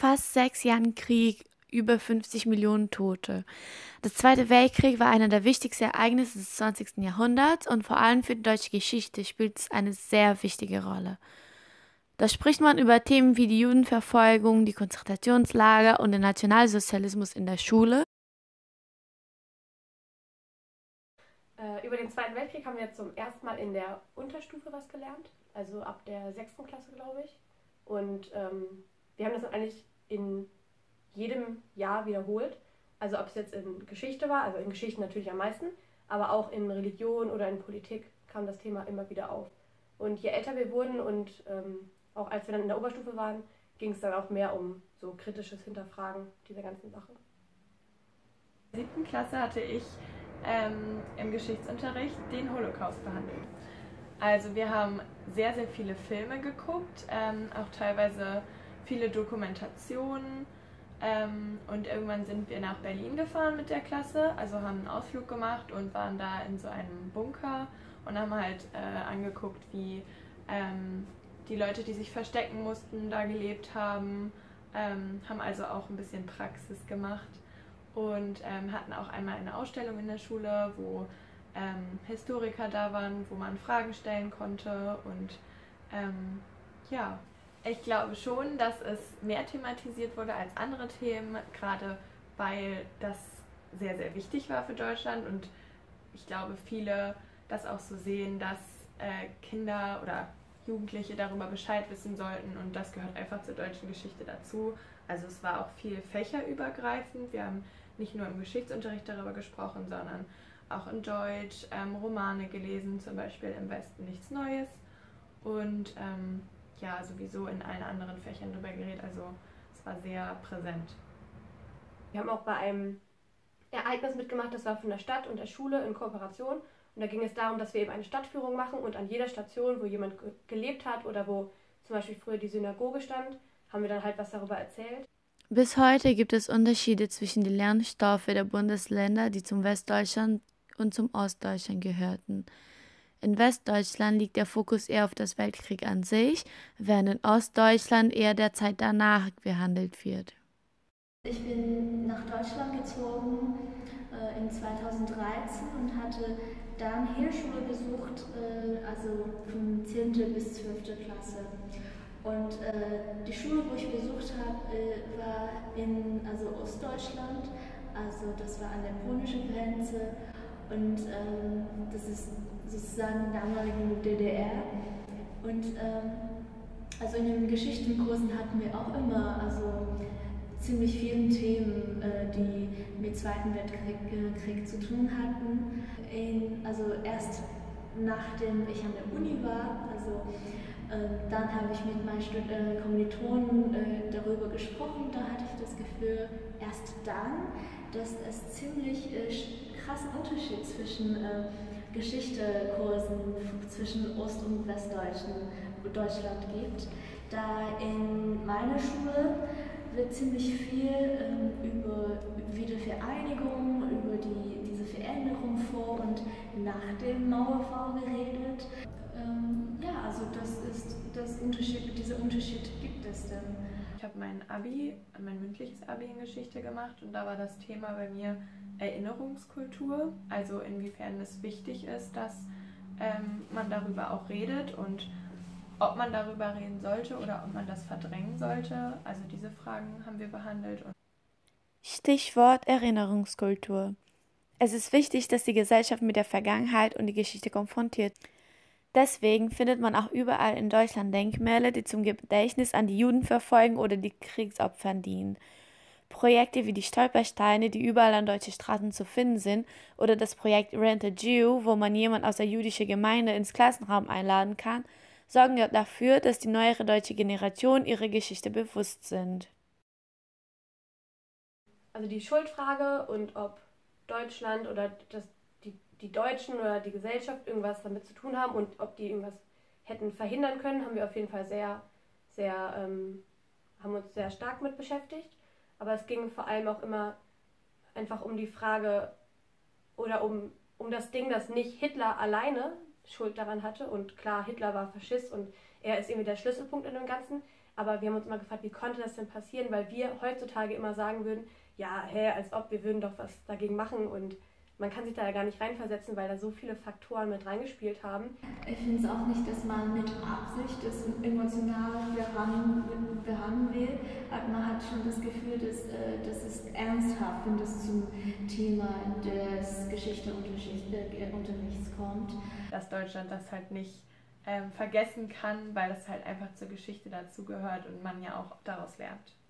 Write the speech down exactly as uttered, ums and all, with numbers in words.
fast sechs Jahren Krieg über fünfzig Millionen Tote. Der Zweite Weltkrieg war einer der wichtigsten Ereignisse des zwanzigsten Jahrhunderts und vor allem für die deutsche Geschichte spielt es eine sehr wichtige Rolle. Da spricht man über Themen wie die Judenverfolgung, die Konzentrationslager und den Nationalsozialismus in der Schule. Äh, über den Zweiten Weltkrieg haben wir jetzt zum ersten Mal in der Unterstufe was gelernt, also ab der sechsten Klasse, glaube ich. Und ähm, wir haben das dann eigentlich in jedem Jahr wiederholt. Also ob es jetzt in Geschichte war, also in Geschichte natürlich am meisten, aber auch in Religion oder in Politik kam das Thema immer wieder auf. Und je älter wir wurden und ähm, auch als wir dann in der Oberstufe waren, ging es dann auch mehr um so kritisches Hinterfragen dieser ganzen Sache. In der siebten Klasse hatte ich ähm, im Geschichtsunterricht den Holocaust behandelt. Also wir haben sehr, sehr viele Filme geguckt, ähm, auch teilweise viele Dokumentationen. Ähm, und irgendwann sind wir nach Berlin gefahren mit der Klasse, also haben einen Ausflug gemacht und waren da in so einem Bunker und haben halt äh, angeguckt, wie ähm, die Leute, die sich verstecken mussten, da gelebt haben, ähm, haben also auch ein bisschen Praxis gemacht und ähm, hatten auch einmal eine Ausstellung in der Schule, wo ähm, Historiker da waren, wo man Fragen stellen konnte und ähm, ja. Ich glaube schon, dass es mehr thematisiert wurde als andere Themen, gerade weil das sehr, sehr wichtig war für Deutschland und ich glaube, viele das auch so sehen, dass äh, Kinder oder Jugendliche darüber Bescheid wissen sollten und das gehört einfach zur deutschen Geschichte dazu. Also es war auch viel fächerübergreifend. Wir haben nicht nur im Geschichtsunterricht darüber gesprochen, sondern auch in Deutsch ähm, Romane gelesen, zum Beispiel Im Westen nichts Neues und ähm, ja, sowieso in allen anderen Fächern drüber geredet, also es war sehr präsent. Wir haben auch bei einem Ereignis mitgemacht, das war von der Stadt und der Schule in Kooperation und da ging es darum, dass wir eben eine Stadtführung machen und an jeder Station, wo jemand ge- gelebt hat oder wo zum Beispiel früher die Synagoge stand, haben wir dann halt was darüber erzählt. Bis heute gibt es Unterschiede zwischen den Lernstoffen der Bundesländer, die zum Westdeutschland und zum Ostdeutschland gehörten. In Westdeutschland liegt der Fokus eher auf das Weltkrieg an sich, während in Ostdeutschland eher der Zeit danach behandelt wird. Ich bin nach Deutschland gezogen äh, in zweitausenddreizehn und hatte dann Hirschschule besucht, äh, also von zehnten bis zwölften Klasse. Und äh, die Schule, wo ich besucht habe, äh, war in also Ostdeutschland, also das war an der polnischen Grenze und ähm, das ist sozusagen damaligen D D R. Und ähm, also in den Geschichtenkursen hatten wir auch immer also ziemlich vielen Themen, äh, die mit Zweiten Weltkrieg äh, Krieg zu tun hatten. In, also erst nachdem ich an der Uni war, also äh, dann habe ich mit meinen Stud äh, Kommilitonen äh, darüber gesprochen. Da hatte ich das Gefühl, erst dann, dass es ziemlich äh, krassen Unterschied zwischen äh, Geschichtekursen zwischen Ost- und Westdeutschen Deutschland gibt. Da in meiner Schule wird ziemlich viel ähm, über Wiedervereinigung, über die, diese Veränderung vor und nach dem Mauerfall geredet. Ähm, ja, also das ist das Unterschied, dieser Unterschied gibt es dann. Ich habe mein Abi, mein mündliches Abi in Geschichte gemacht und da war das Thema bei mir Erinnerungskultur, also inwiefern es wichtig ist, dass ähm, man darüber auch redet und ob man darüber reden sollte oder ob man das verdrängen sollte. Also diese Fragen haben wir behandelt. Stichwort Erinnerungskultur. Es ist wichtig, dass die Gesellschaft mit der Vergangenheit und die Geschichte konfrontiert. Deswegen findet man auch überall in Deutschland Denkmäler, die zum Gedächtnis an die Judenverfolgung oder die Kriegsopfer dienen. Projekte wie die Stolpersteine, die überall an deutschen Straßen zu finden sind, oder das Projekt Rent a Jew, wo man jemanden aus der jüdischen Gemeinde ins Klassenraum einladen kann, sorgen ja dafür, dass die neuere deutsche Generation ihrer Geschichte bewusst sind. Also die Schuldfrage und ob Deutschland oder das, die, die Deutschen oder die Gesellschaft irgendwas damit zu tun haben und ob die irgendwas hätten verhindern können, haben wir auf jeden Fall sehr, sehr, ähm, haben uns sehr stark mit beschäftigt. Aber es ging vor allem auch immer einfach um die Frage oder um, um das Ding, dass nicht Hitler alleine Schuld daran hatte. Und klar, Hitler war Faschist und er ist irgendwie der Schlüsselpunkt in dem Ganzen. Aber wir haben uns immer gefragt, wie konnte das denn passieren? Weil wir heutzutage immer sagen würden, ja, hä, als ob, wir würden doch was dagegen machen. Und man kann sich da ja gar nicht reinversetzen, weil da so viele Faktoren mit reingespielt haben. Ich finde es auch nicht, dass man mit Absicht das emotional behandeln, behandeln will. Aber man hat schon das Gefühl, dass, äh, dass es ernsthaft, wenn das zum Thema des Geschichteunterrichts kommt. Dass Deutschland das halt nicht ähm, vergessen kann, weil das halt einfach zur Geschichte dazugehört und man ja auch daraus lernt.